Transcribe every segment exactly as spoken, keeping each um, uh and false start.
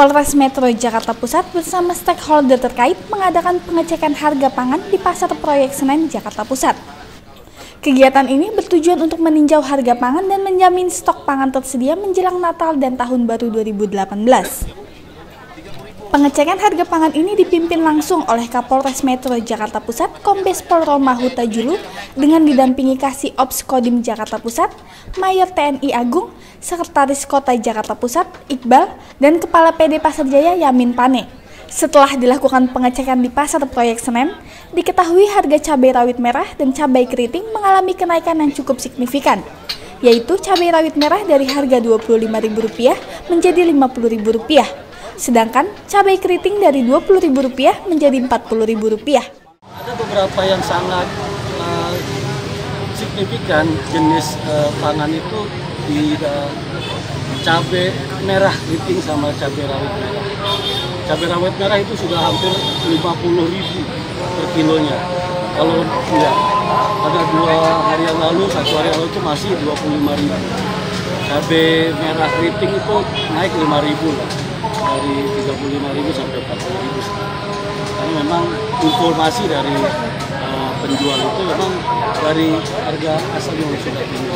Polres Metro Jakarta Pusat bersama stakeholder terkait mengadakan pengecekan harga pangan di Pasar Proyek Senen, Jakarta Pusat. Kegiatan ini bertujuan untuk meninjau harga pangan dan menjamin stok pangan tersedia menjelang Natal dan Tahun Baru dua ribu delapan belas. Pengecekan harga pangan ini dipimpin langsung oleh Kapolres Metro Jakarta Pusat, Kombes Pol Roma Huta Julu, dengan didampingi Kasih Ops Kodim Jakarta Pusat, Mayor T N I Agung, Sekretaris Kota Jakarta Pusat, Iqbal, dan Kepala P D Pasar Jaya, Yamin Pane. Setelah dilakukan pengecekan di Pasar Proyek Senen, diketahui harga cabai rawit merah dan cabai keriting mengalami kenaikan yang cukup signifikan, yaitu cabai rawit merah dari harga dua puluh lima ribu rupiah menjadi lima puluh ribu rupiah, sedangkan cabai keriting dari dua puluh ribu rupiah menjadi empat puluh ribu rupiah. Ada beberapa yang sangat uh, signifikan jenis uh, pangan itu di uh, cabai merah keriting sama cabai rawit merah. Cabai rawit merah itu sudah hampir lima puluh ribu per kilonya. Kalau enggak, pada dua hari yang lalu, satu hari yang lalu itu masih dua puluh lima ribu. Cabai merah keriting itu naik lima ribu lah, dari tiga puluh lima ribu sampai empat puluh ribu. Karena memang informasi dari uh, penjual itu memang dari harga asal yang sudah tinggi.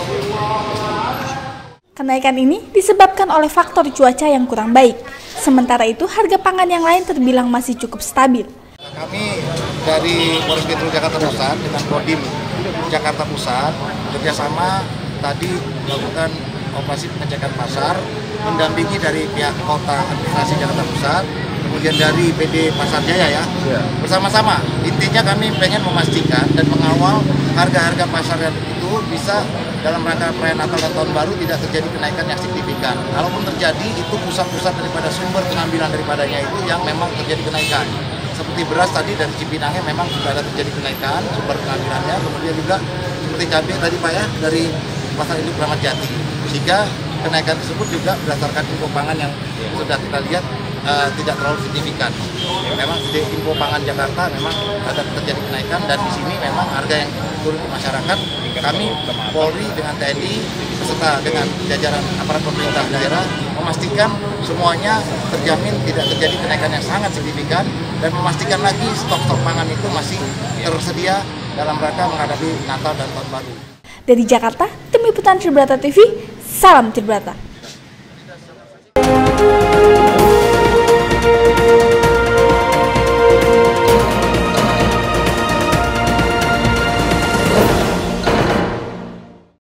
Kenaikan ini disebabkan oleh faktor cuaca yang kurang baik. Sementara itu, harga pangan yang lain terbilang masih cukup stabil. Kami dari Polres Metro Jakarta Pusat dengan Kodim Jakarta Pusat kerjasama tadi melakukan operasi pengecekan pasar, mendampingi dari pihak Kota Administrasi Jakarta Pusat, kemudian dari P D Pasar Jaya ya, bersama-sama. Intinya kami pengen memastikan dan mengawal harga-harga pasar itu bisa dalam rangka perayaan Natal dan Tahun Baru tidak terjadi kenaikan yang signifikan. Kalaupun terjadi, itu pusat-pusat daripada sumber pengambilan daripadanya itu yang memang terjadi kenaikan. Seperti beras tadi dari Cipinangnya memang sudah ada terjadi kenaikan sumber pengambilannya. Kemudian juga seperti cabai tadi Pak ya, dari Pasar Induk Kramat Jati. Sehingga kenaikan tersebut juga berdasarkan info pangan yang sudah kita lihat uh, tidak terlalu signifikan. Memang di info pangan Jakarta memang ada terjadi kenaikan, dan di sini memang harga yang turun ke masyarakat. Kami Polri dengan T N I beserta dengan jajaran aparat pemerintah daerah memastikan semuanya terjamin tidak terjadi kenaikan yang sangat signifikan, dan memastikan lagi stok-stok pangan itu masih tersedia dalam rangka menghadapi Natal dan Tahun Baru. Dari Jakarta, Tim Liputan Tribrata T V, salam Tribrata.